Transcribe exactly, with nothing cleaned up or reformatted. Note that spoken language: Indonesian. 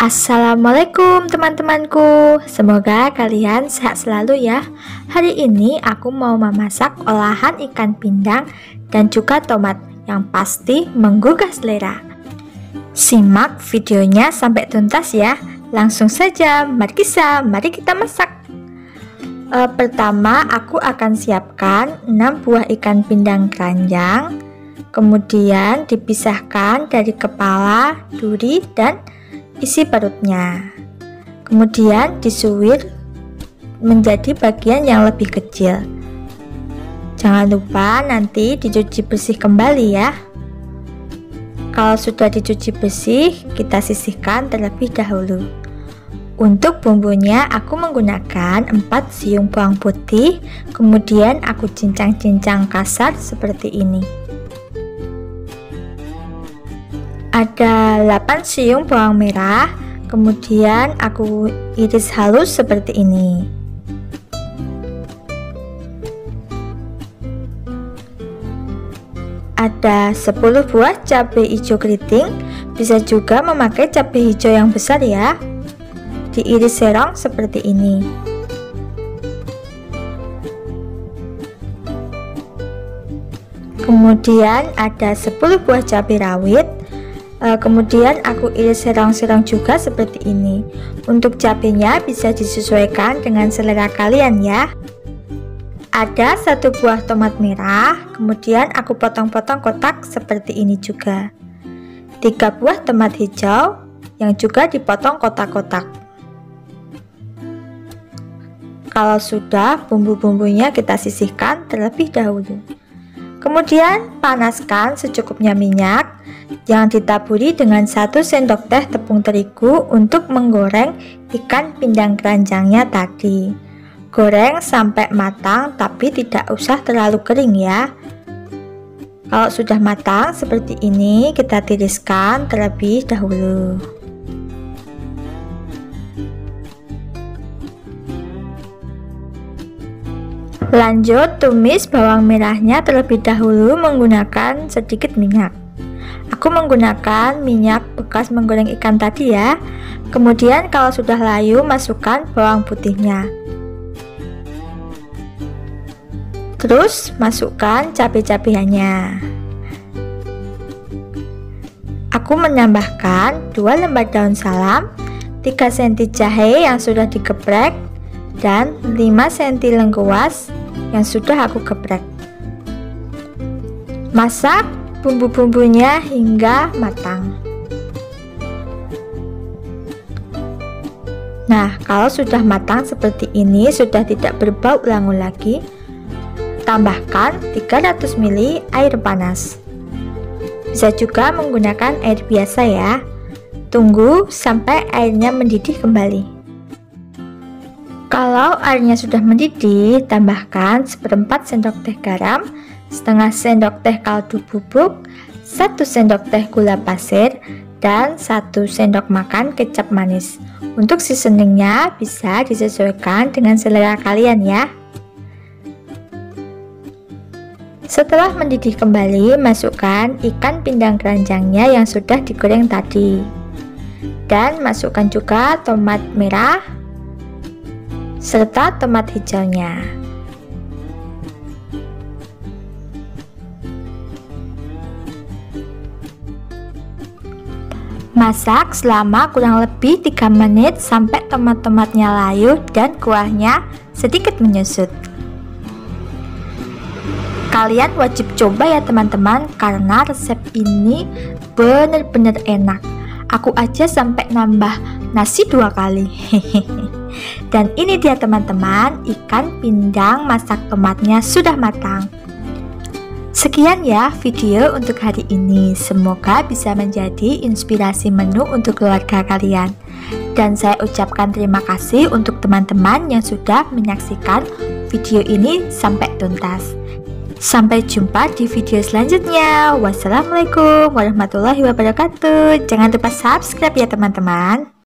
Assalamualaikum teman-temanku, semoga kalian sehat selalu ya. Hari ini aku mau memasak olahan ikan pindang dan juga tomat yang pasti menggugah selera. Simak videonya sampai tuntas ya. Langsung saja, mari kita, mari kita masak. e, Pertama aku akan siapkan enam buah ikan pindang keranjang. Kemudian dipisahkan dari kepala, duri, dan isi perutnya. Kemudian disuir menjadi bagian yang lebih kecil. Jangan lupa nanti dicuci bersih kembali ya. Kalau sudah dicuci bersih, kita sisihkan terlebih dahulu. Untuk bumbunya aku menggunakan empat siung bawang putih, kemudian aku cincang-cincang kasar seperti ini. Ada delapan siung bawang merah, kemudian aku iris halus seperti ini. Ada sepuluh buah cabai hijau keriting, bisa juga memakai cabai hijau yang besar ya. Diiris serong seperti ini. Kemudian ada sepuluh buah cabai rawit. Kemudian aku iris serong-serong juga seperti ini. Untuk cabenya bisa disesuaikan dengan selera kalian ya. Ada satu buah tomat merah, kemudian aku potong-potong kotak seperti ini juga. Tiga buah tomat hijau yang juga dipotong kotak-kotak. Kalau sudah, bumbu-bumbunya kita sisihkan terlebih dahulu. Kemudian panaskan secukupnya minyak. Yang ditaburi dengan satu sendok teh tepung terigu untuk menggoreng ikan pindang keranjangnya tadi. Goreng sampai matang, tapi tidak usah terlalu kering ya. Kalau sudah matang seperti ini, kita tiriskan terlebih dahulu. Lanjut tumis bawang merahnya terlebih dahulu menggunakan sedikit minyak. Aku menggunakan minyak bekas menggoreng ikan tadi ya. Kemudian kalau sudah layu, masukkan bawang putihnya. Terus masukkan cabai-cabiannya. Aku menambahkan dua lembar daun salam, tiga sentimeter jahe yang sudah digeprek, dan lima sentimeter lengkuas yang sudah aku geprek. Masak bumbu-bumbunya hingga matang. Nah, kalau sudah matang seperti ini, sudah tidak berbau langu lagi, tambahkan tiga ratus mililiter air panas. Bisa juga menggunakan air biasa ya. Tunggu sampai airnya mendidih kembali. Kalau airnya sudah mendidih, tambahkan seperempat sendok teh garam, setengah sendok teh kaldu bubuk, satu sendok teh gula pasir, dan satu sendok makan kecap manis. Untuk seasoningnya bisa disesuaikan dengan selera kalian ya. Setelah mendidih kembali, masukkan ikan pindang keranjangnya yang sudah digoreng tadi. Dan masukkan juga tomat merah serta tomat hijaunya. Masak selama kurang lebih tiga menit sampai tomat-tomatnya layu dan kuahnya sedikit menyusut. Kalian wajib coba ya teman-teman, karena resep ini bener-bener enak. Aku aja sampai nambah nasi dua kali. Dan ini dia teman-teman, ikan pindang masak tomatnya sudah matang. Sekian ya video untuk hari ini. Semoga bisa menjadi inspirasi menu untuk keluarga kalian. Dan saya ucapkan terima kasih untuk teman-teman yang sudah menyaksikan video ini sampai tuntas. Sampai jumpa di video selanjutnya. Wassalamualaikum warahmatullahi wabarakatuh. Jangan lupa subscribe ya teman-teman.